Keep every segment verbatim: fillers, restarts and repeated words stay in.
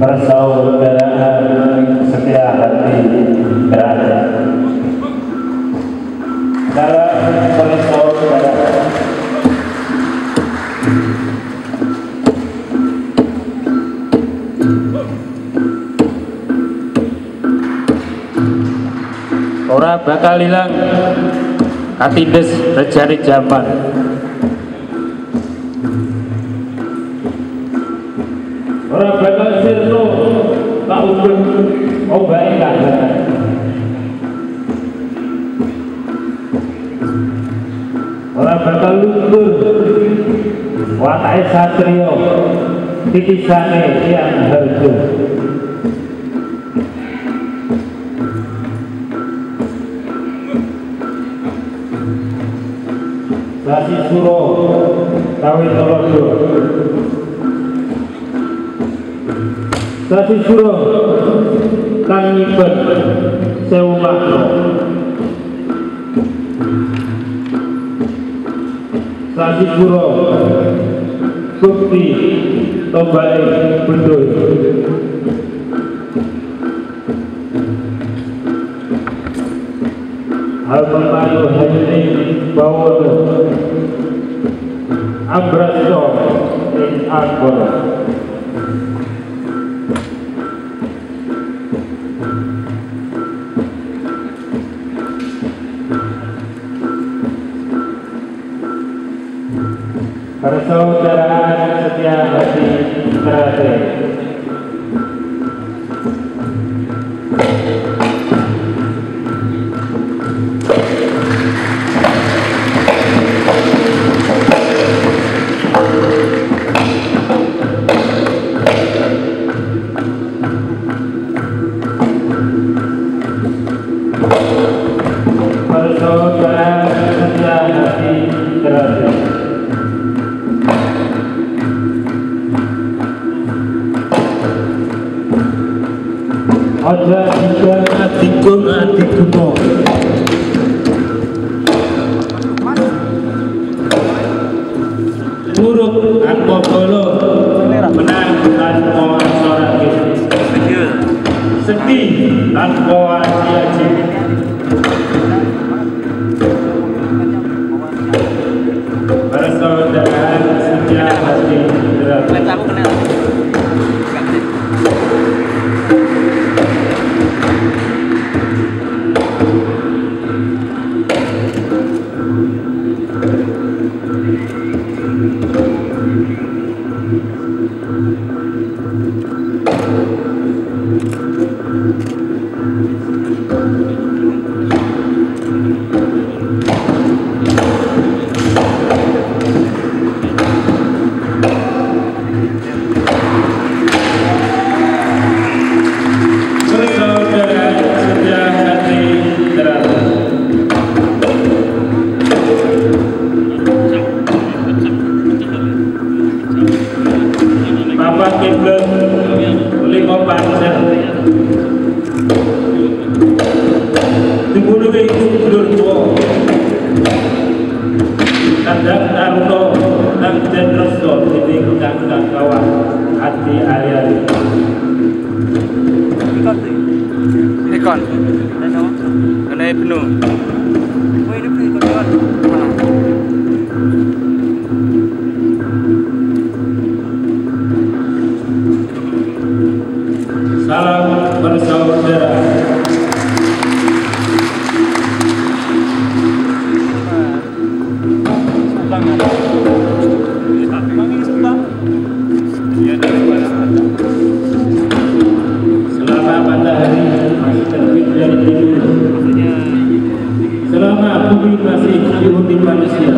persaudaraan setia hati berada dalam persaudaraan. Ora bakal hilang katindes rejane jaman. Ora bakal sirno tak ubah obake kahanan. Ora bakal luntur watake satriya titisane yang harjo. Sasi suro kawi tolodo, sasi suro kang nyibet sewu makna, sasi suro bukti tombake bedul. Hal memayu hajri bawono abraso in akbar. Persaudaraan setia hati terate. Persaudaraan setia hati terate. Aja juga adikun adikuno. Urut tanpa bolo menang tanpa sorake. Sedih tanpa aji-aji. Persaudaraan setia hati terate. Salam bersaudara. Selama matahari masih terbit dari timur, selama bumi masih dihuni manusia,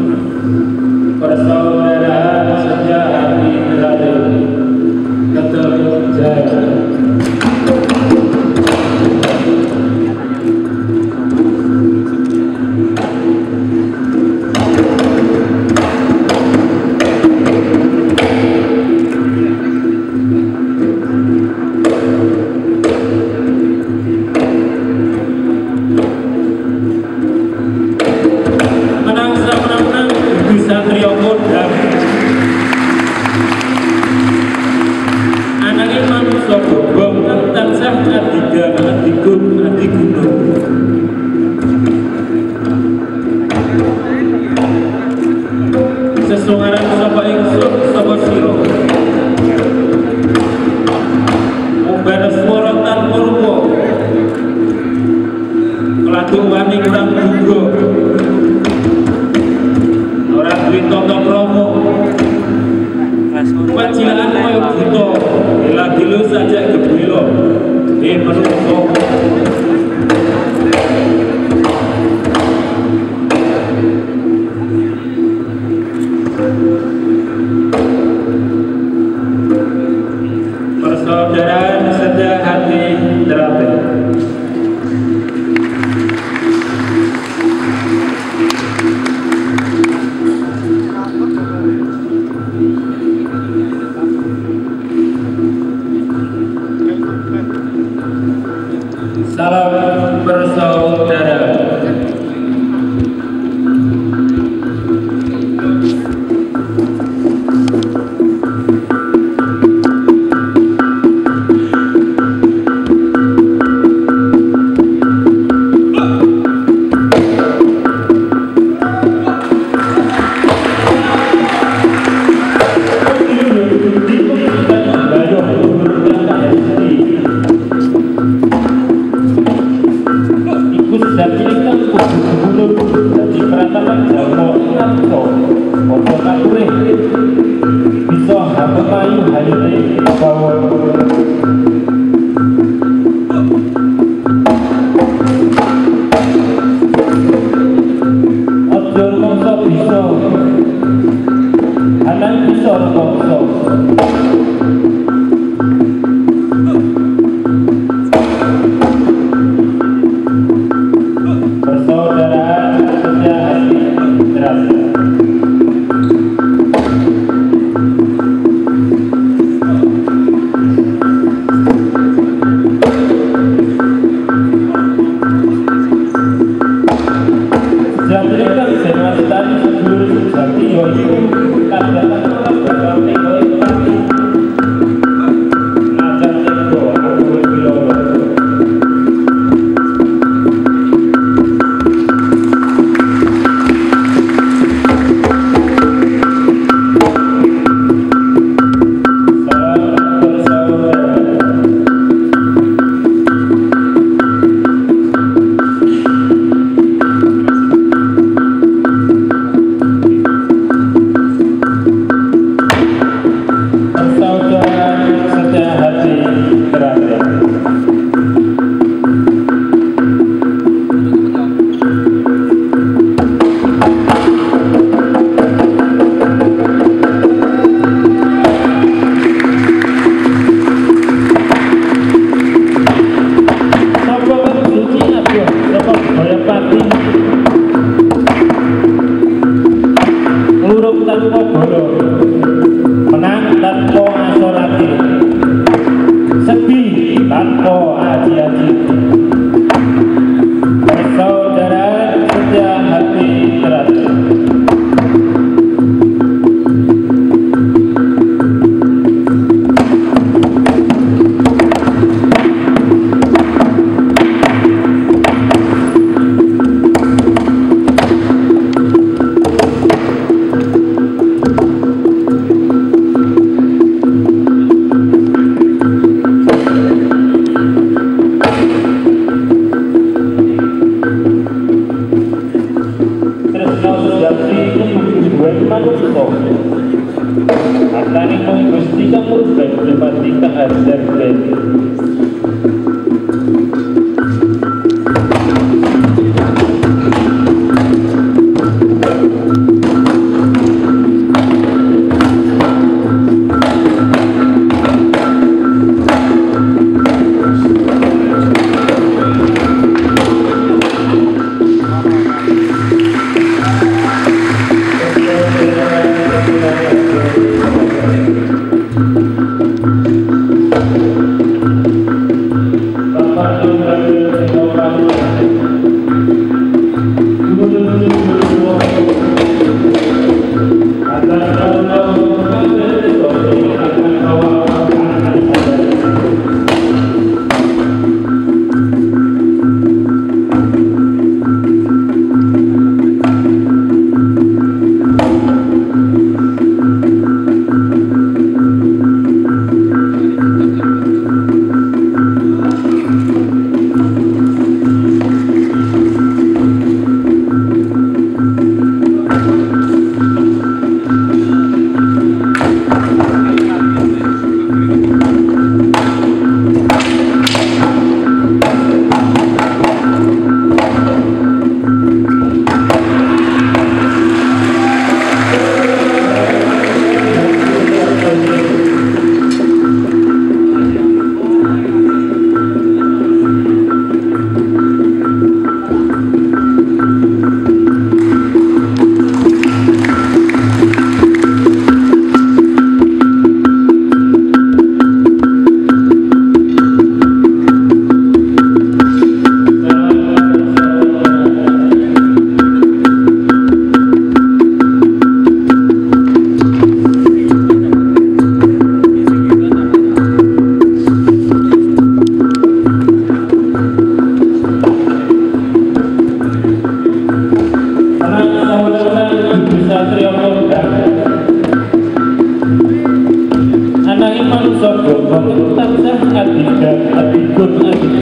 persaudaraan setia hati terade tetap jaya. Menang, menang, menang, bisa trio kodam. lan jalma ngarsa padha katurih bisa hapemayu hayune bawon. Aja rumangsa bisa anak bisa rumangsa. Persaudaraan sejak hati terasa. Sejatikan senwastani sedulur sejati yaitu kadatan orang bakal teko pati ngajar teko aku piloro. Menang tanpa asorati, sedih tanpa aji-aji, persaudaraan sejak hati terasa. Atani mung Gusti kang murbat pripati kang ajar gledi.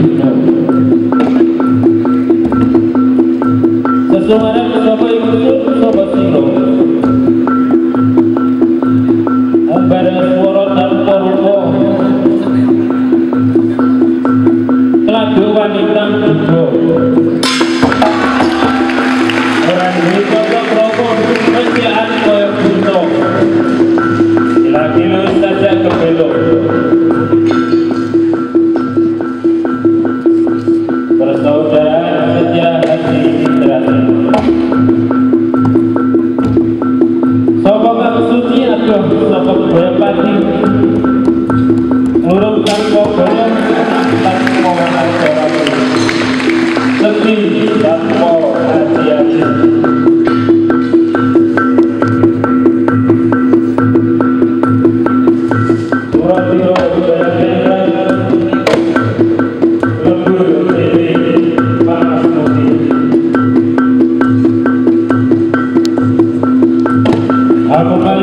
Sesuara sapa iku saka Boyapati Nurut tanpa golong tanpa acara Seti tanpa hati-hati Suratiro Jaya Kendra Lembur Dewi Panas Mudi Aku